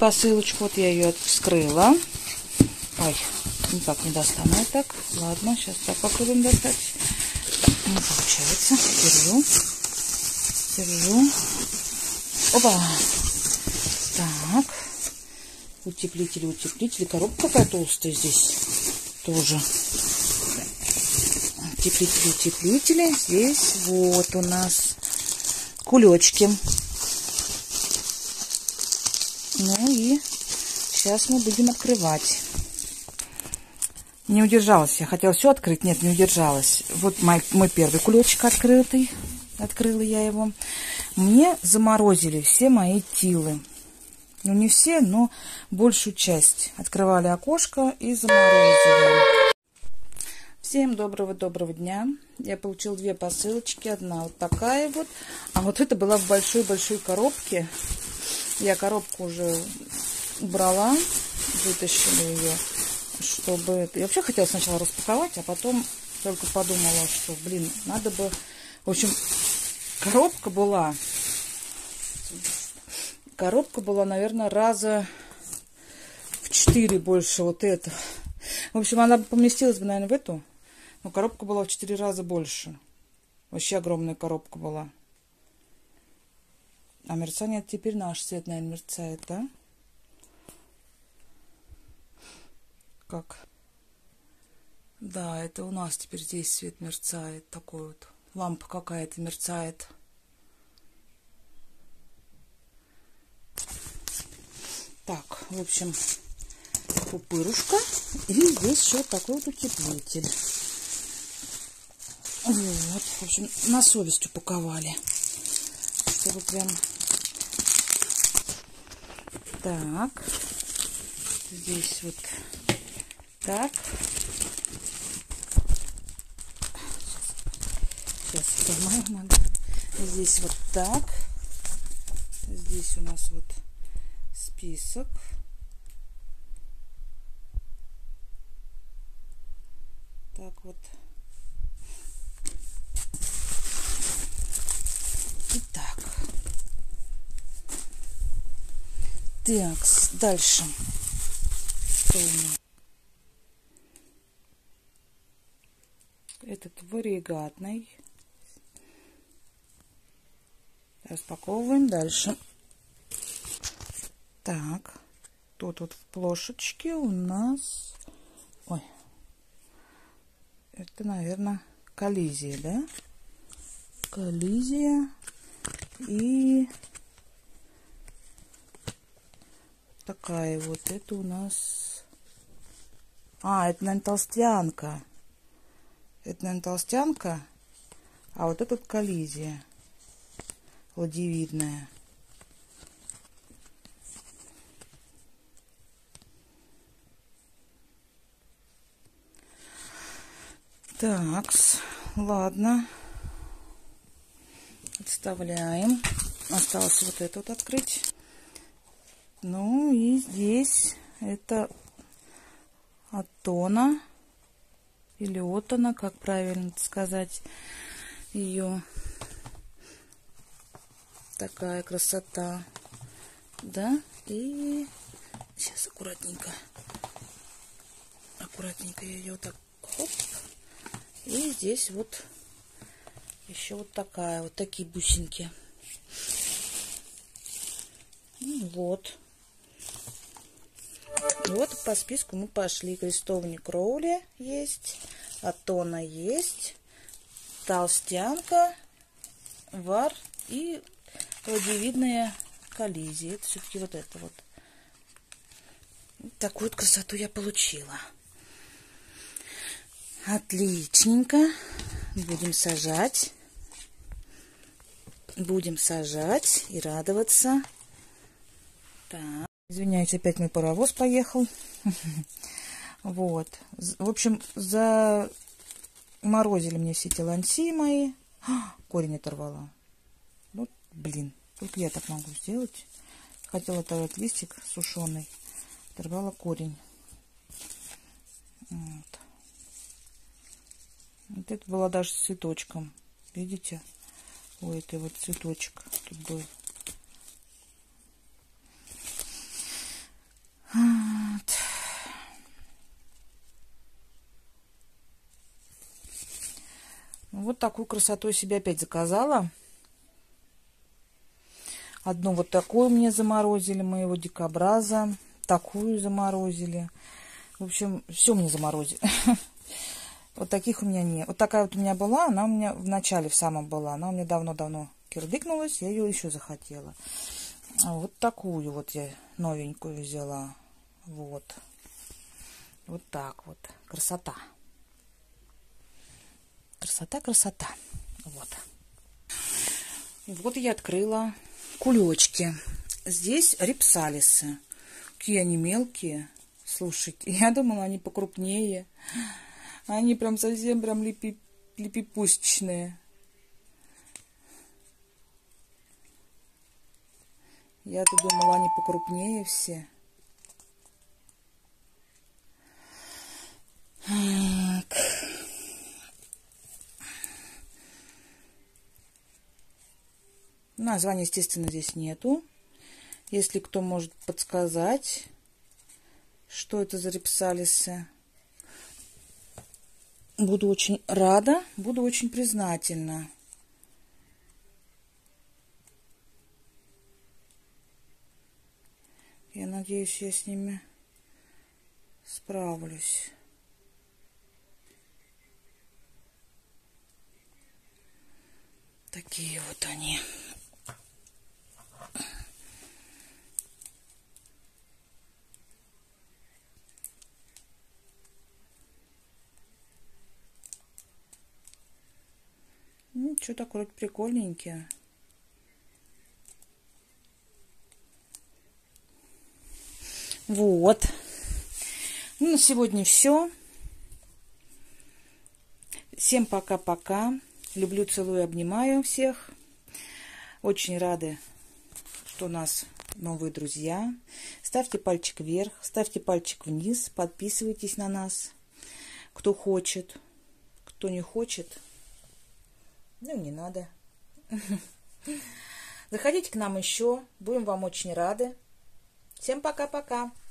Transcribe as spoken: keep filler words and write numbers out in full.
посылочку. Вот я ее вскрыла. Ой, никак не достану я так. Ладно, сейчас так попробуем достать. Так, не получается. Держу. Держу. Опа. Так. Утеплители, утеплители. Коробка какая толстая здесь. Тоже. Утеплители, утеплители. Здесь вот у нас кулечки. Ну и сейчас мы будем открывать. Не удержалась. Я хотела все открыть. Нет, не удержалась. Вот мой, мой первый кулечек открытый. Открыла я его. Мне заморозили все мои тилы. Ну, не все, но большую часть. Открывали окошко и заморозили. Всем доброго-доброго дня. Я получила две посылочки. Одна вот такая вот. А вот это была в большой-большой коробке. Я коробку уже убрала. Вытащила ее. Чтобы... Я вообще хотела сначала распаковать, а потом только подумала, что, блин, надо бы... В общем, коробка была... Коробка была, наверное, раза в четыре больше вот этого. В общем, она поместилась бы, наверное, в эту. Но коробка была в четыре раза больше. Вообще огромная коробка была. А мерцание теперь наш свет, наверное, мерцает, да? Как? Да, это у нас теперь здесь свет мерцает. Такой вот. Лампа какая-то мерцает. Так, в общем, пупырушка. И здесь еще вот такой вот утеплитель. Вот, в общем, на совесть упаковали. Чтобы прям... Так. Здесь вот так. Сейчас поймаю надо. Здесь вот так. Здесь у нас вот список. Так вот. Итак. Так, дальше. Что у меня? Этот варигатный. Распаковываем дальше. Так, тут вот в плошечке у нас, ой, это, наверное, коллизия, да? Коллизия и такая вот, это у нас, а, это, наверное, толстянка. Это, наверное, толстянка, а вот это вот коллизия ладьевидная. Так, ладно. Отставляем. Осталось вот это вот открыть. Ну и здесь это Атона. Или Отона, как правильно сказать ее. Такая красота. Да? И сейчас аккуратненько. Аккуратненько ее так. Хоп. И здесь вот еще вот такая, вот такие бусинки. Ну, вот. И вот по списку мы пошли. Крестовник Кроули есть, Атона есть, толстянка, вар и ладьевидная коллизия. Это все-таки вот это вот. Такую вот красоту я получила. Отличненько. Будем сажать. Будем сажать и радоваться. Так. Извиняюсь, опять мой паровоз поехал. Вот. В общем, заморозили мне все эти лансии мои. Корень оторвала. Вот, блин. Только я так могу сделать. Хотела оторвать листик сушеный. Оторвала корень. Вот. Вот это было даже с цветочком. Видите? Ой, это вот цветочек тут был. Вот такую красоту я себе опять заказала. Одну вот такую мне заморозили, моего дикобраза. Такую заморозили. В общем, все мне заморозили. Вот таких у меня нет. Вот такая вот у меня была, она у меня в начале в самом была. Она у меня давно-давно кирдыкнулась, я ее еще захотела. Вот такую вот я новенькую взяла. Вот. Вот так вот. Красота. Красота, красота. Вот. Вот я открыла кулечки. Здесь рипсалисы. Какие они мелкие. Слушайте, я думала, они покрупнее. Они прям совсем прям липи, липипустичные. Я-то думала, они покрупнее все. Так. Названия, естественно, здесь нету. Если кто может подсказать, что это за рипсалисы, буду очень рада, буду очень признательна. Я надеюсь, я с ними справлюсь. Такие вот они. Ну, что такое прикольненькие. Вот. Ну, на сегодня все. Всем пока-пока. Люблю, целую, обнимаю всех. Очень рады, что у нас новые друзья. Ставьте пальчик вверх, ставьте пальчик вниз, подписывайтесь на нас. Кто хочет, кто не хочет, ну, не надо. Заходите к нам еще. Будем вам очень рады. Всем пока-пока.